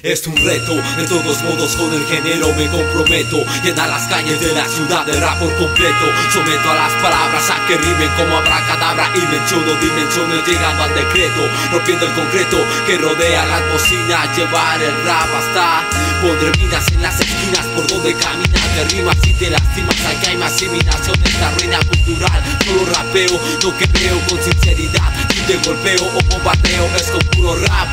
Es un reto, de todos modos con el género me comprometo. Llenar las calles de la ciudad de rap por completo. Someto a las palabras a que rimen como abracadabra y menciono dimensiones llegando al decreto. Rompiendo el concreto que rodea las bocinas. Llevar el rap hasta pondré minas en las esquinas por donde caminas. De rimas y te lastimas, aquí hay más asimilación de esta ruina cultural. Solo rapeo, lo que veo con sinceridad. Si te golpeo o bombardeo es con puro rap.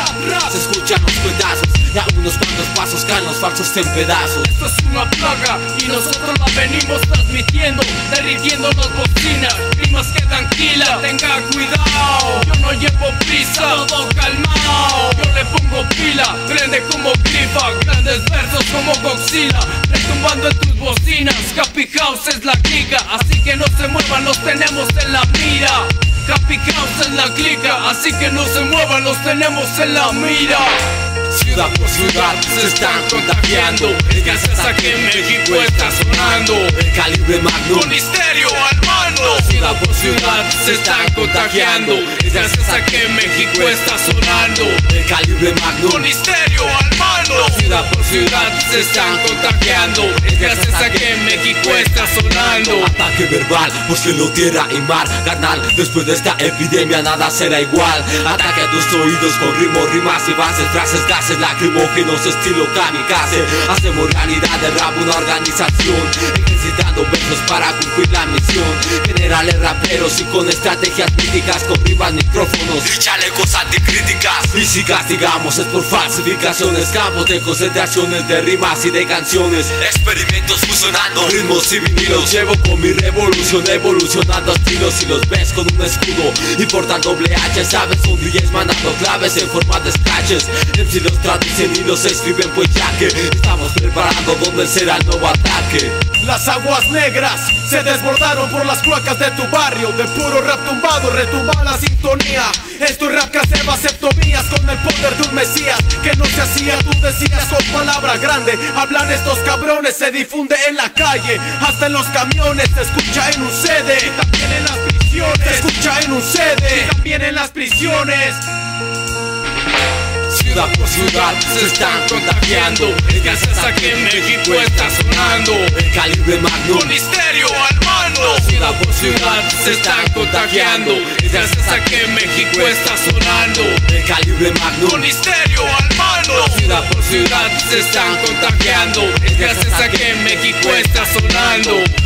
Se escuchan los pedazos y a unos cuantos pasos caen los falsos en pedazos. Esto es una plaga y nosotros la venimos transmitiendo, derritiendo las bocinas, rimas que tranquila, tenga cuidado. Yo no llevo prisa, todo calmao. Yo le pongo pila, prende como grifa, grandes versos como Godzilla, retumbando en tus bocinas. Happy House es la clica, así que no se muevan, los tenemos en la mira. Happy House es la clica, así que no se muevan, los tenemos en la mira. Ciudad por ciudad se están contagiando. Es gracias a que México está sonando. El calibre magno con Histerio al mando. Ciudad por ciudad se están contagiando. Es gracias a que México está sonando. El calibre magno con Histerio al mando. Ciudad por ciudad se están contagiando. Es gracias a que México está sonando. Ataque verbal por cielo, tierra y mar. Carnal, después de esta epidemia nada será igual. Ataque a tus oídos con ritmo, rimas y bases, frases, gases lacrimógenos estilo kamikaze. Hacemos realidad de rap una organización, ejercitando versos para cumplir la misión. Generales raperos y con estrategias míticas, con rimas, micrófonos y chalecos anticríticas. Y si castigamos es por falsificaciones, campos de concentraciones de rimas y de canciones. Experimentos fusionando ritmos y vinilos. Llevo con mi revolución evolucionando estilos. Y los ves con un escudo y portan doble H, sabes, son DJs mandando claves en forma de scratches. MC los traducen y los escriben pues ya que estamos preparando donde será el nuevo ataque. Las aguas negras se desbordaron por las cloacas de tu barrio. De puro rap tumbado retumba la sintonía. Esto es rap que hace vasectomías con el poder de un mesías. Que no se hacía, tú decías con palabra grande. Hablan estos cabrones, se difunde en la calle, hasta en los camiones, se escucha en un CD. Y también en las prisiones, se escucha en un CD. Y también en las prisiones. Ciudad por ciudad se están contagiando. Es gracias a que México está sonando. El calibre magno con Histerio al mando. Ciudad por ciudad se están contagiando. Es gracias a que México está sonando. El calibre magno con Histerio al mando. Ciudad por ciudad se están contagiando. Es gracias a que México está sonando.